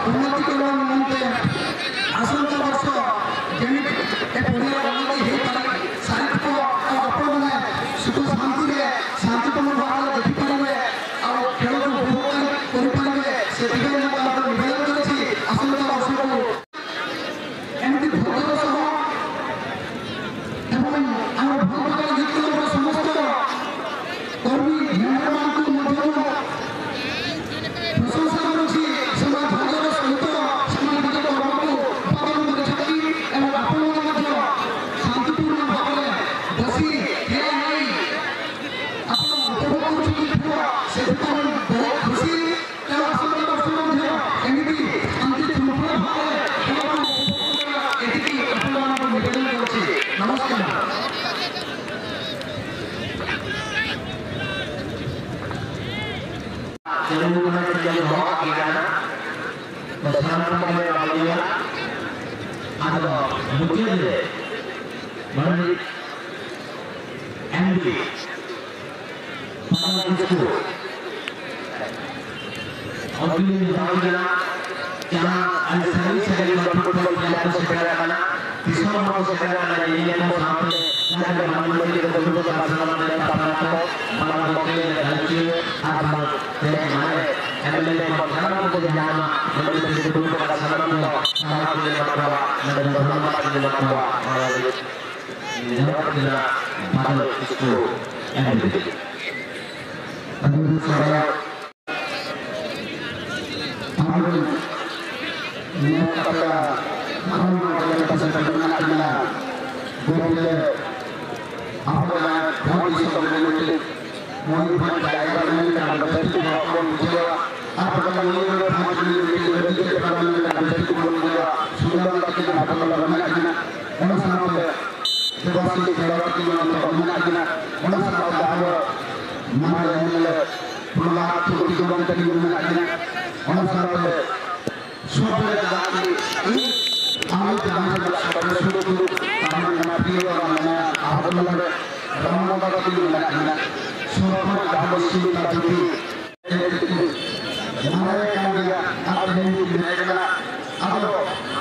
उन्नति करने निमंते आसंता वर्ष जेमिति ए पड़िया उन्नति हे पारे साहित्य और अपन माने सुख शांति रे शांतिपूर्ण भाव देखि पारे और खेल को उपभोग कर पारे से दिगे मैं आपको निवेदन करछि आसंता वर्ष को एमती भद्र सह एवं आम भद्र गीत समस्त कर्मी मेहमान को मध्य प्रशंसा करुछि समान भद्र सहित समान निज कर्म को उत्पादन करिछथि एवं आपण मध्य शांतिपूर्ण भाव में बसी हे नहीं आपण उपभोग करुछि से बहुत खुशी एवं आसंता वर्ष मध्य एमिति शांतिपूर्ण भाव में एतिकी आपण को निवेदन करुछि नमस्कार Jangan lupa menjadi doa kita bersama dengan Aulia atau mungkin melalui MD pada itu Aulia Aulia jangan al-sari sekali berpuluh yang segera karena bisa mau segera karena ini mau sampai ada manusia yang berpuluh pasangan dan pasangan malam pokoknya hancur abang dan mana MLA pasangan itu jangan menjadi berpuluh pasangan itu sangat tidak bawa dan bermanfaat tidak bawa ini tidak pada itu MLA menurut saya ini kata malam yang pasangan dengan boleh apa yang bisa menjadi mohon jaga dengan bersatu maupun jiwa apa yang menjadi dengan bersatu jiwa sudah kita dapat melakukan orang sampai dewasa kita melakukan orang sampai bahwa mana yang melakukan tujuan tadi melakukan orang sampai sudah jadi ini amal jangan sampai sudah karena dia orang Allah Ramada itu melakukan semua dalam sini tadi mereka dia ada yang mereka atau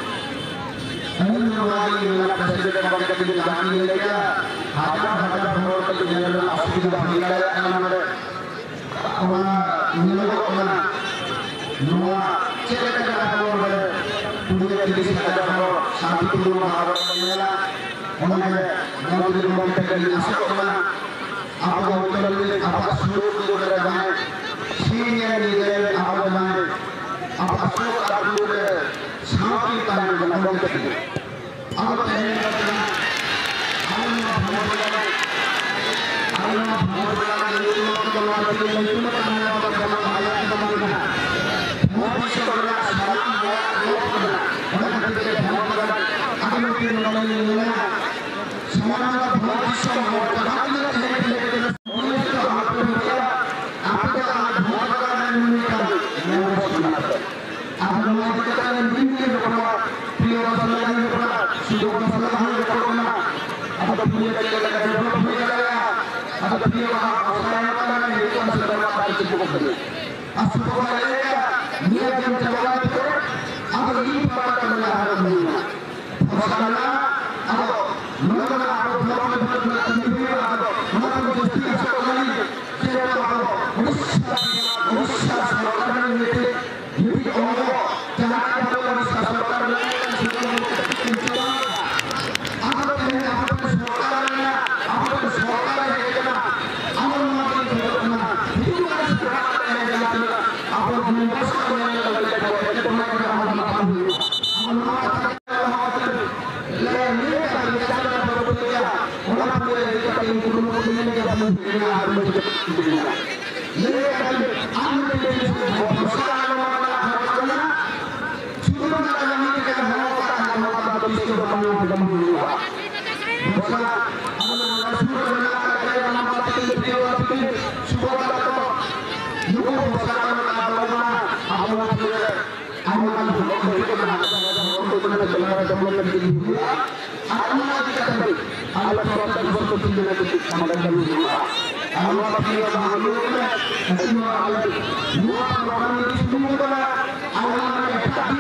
ini lagi melakukan presiden mereka di dalam mereka hajar orang itu dalam asli dalam mereka nama orang orang Noa cerita orang dunia ini ada orang sangat turun bahwa उन्होंने नौकरी मंत्री के लिए आशा आप उत्तर में आप अशोक को लगाएं सीनियर लीडर आप बनाएं आप अशोक काबू के शांति का निर्माण करें आप कहने लगे आलमा भगवान लोगों को बनाने के लिए लोगों को बनाने का काम आया है बनाना मोदी सरकार सलाम लोग बनाना उन्होंने के भगवान आगे के लोगों समाना बहुत समय कहानी है आपका बहुत बड़ा निर्णय था मैं बोलना आप हमारे कहते हैं दिन के ऊपर प्रिय वसल्लम के ऊपर सुबह वसल्लम के ऊपर अब प्रिय के लगा डेवलप हो गया अब प्रिय वसल्लम का ये कौन सा दरबार का चिपको करे अब सुबह वाले नियत जब जवाब को अब ये बात करना है नहीं वसल्लम अब लोगों आप लोगों ने आप लोगों को जस्ती सकते कि आप उड़ीसा सरकार ने ये भी और जहां आप लोगों सरकार ने Allah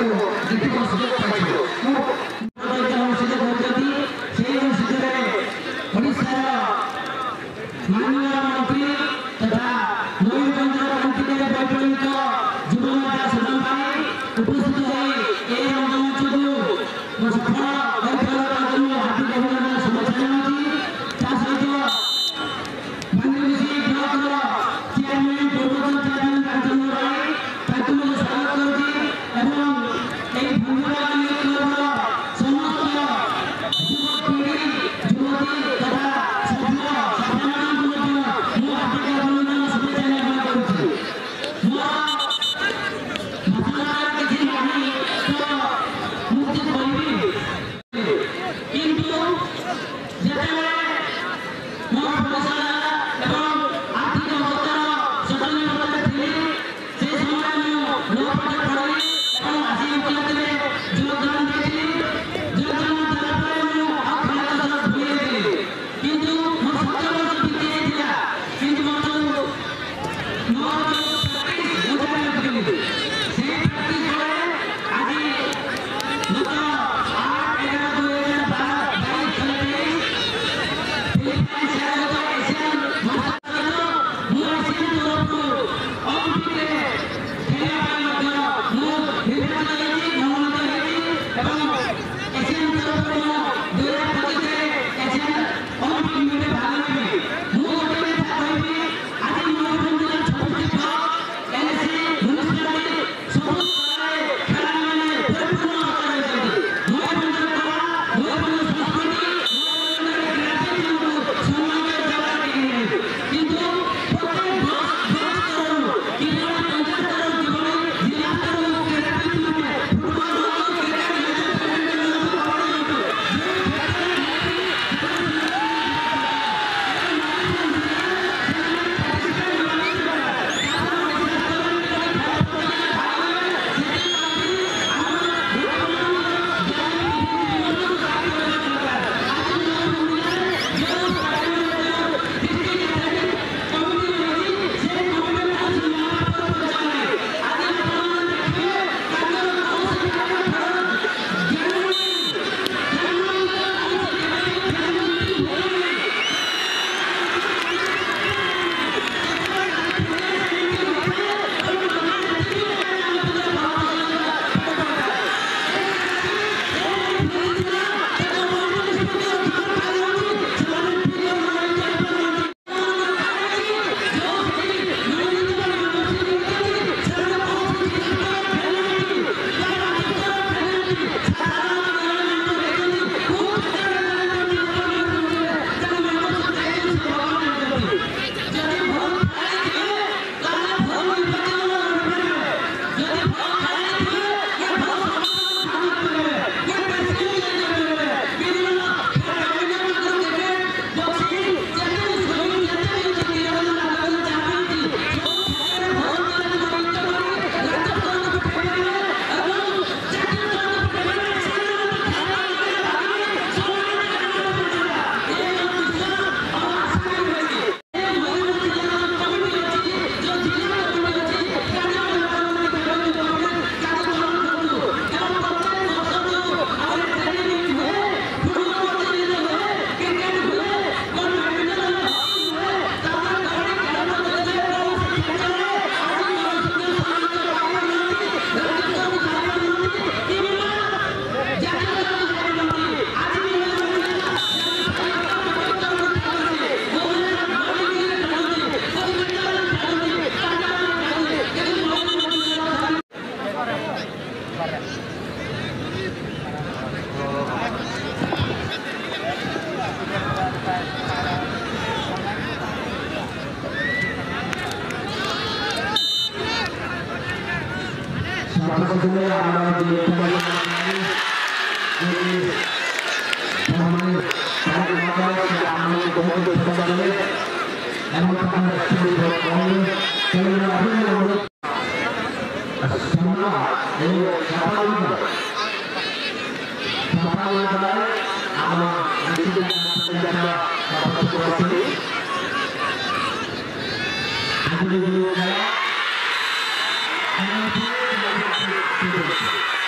ତାକୁ ଯେତିକି ସୁଯୋଗ ପାଇଛୁ ମୁଁ ସୁଯୋଗ ହେଉଛନ୍ତି ସେହି ସୁଯୋଗରେ ଓଡ଼ିଶାର ମାନନୀୟ ମନ୍ତ୍ରୀ ତଥା ମୟୂରଭଞ୍ଜର କ୍ରାନ୍ତିକାରୀ ବୈପ୍ଳବିକ ଯୁବ ନେତା ସୁଦାମ ଭାଇ ଉପସ୍ଥିତ ହୋଇ ଏହି ରଙ୍ଗମଞ୍ଚକୁ ସଫଳ ହୋଇଥିବା ତାଙ୍କୁ ମୁଁ ହାର୍ଦ୍ଦିକ ଅଭିନନ୍ଦନ ଶୁଭେଚ୍ଛା ଜଣାଉଛି। ତା ସହିତ ବାଙ୍ଗିରିପୋଷି ବ୍ଲକର ଚେୟାରମ୍ୟାନ ପୂର୍ବତନ ଚେୟାରମ୍ୟାନ କାଞ୍ଚନ ଭାଇ ତାଙ୍କୁ ମଧ୍ୟ ସ୍ୱାଗତ କରୁଛି ଏବଂ ଏହି ଭଞ୍ଜନଗର କ୍ଲବର ସମସ୍ତ ଯୁବପିଢ଼ି ଯୁବତୀ ତଥା ସଭ୍ୟମାନଙ୍କୁ ମଧ୍ୟ ମୁଁ ହାର୍ଦ୍ଦିକ ଅଭିନନ୍ଦନ ଶୁଭେଚ୍ଛା ଜ୍ଞାପନ କରୁଛି। ମୋର ଭାଷଣର କିଛି ନାହିଁ ତ ମୁଁ କିଛି କହିବି, କିନ୍ତୁ ଯେତେବେଳେ ମୋର ବୟସ ହେଲା ଏବଂ ଆର୍ଥିକ ଅବସ୍ଥାର ସଚେତନତା ଥିଲି ସେ ସମୟରେ ମୁଁ ନଅପାଠ ପଢ଼ି ଏବଂ ଆସି ଓକିଲାତିରେ ଯୋଗଦାନ ଦେଇଥିଲି। ଯୋଗଦାନ ଦେଲା ପରେ ମୁଁ ଆଉ ଖେଳ ସହ ଭୁଲି ଯାଇଥିଲି, କିନ୍ତୁ ମୋ 17 ବର୍ଷ ବିତି ଯାଇଥିଲା, କିନ୍ତୁ ମୋର ପ୍ରାକ୍ଟିସ୍ ମୁଁ ଜାରି ରଖିଥିଲି। ସେହି ପ୍ରାକ୍ଟିସ୍ ପରେ ଆଜି ଗତ Thank you.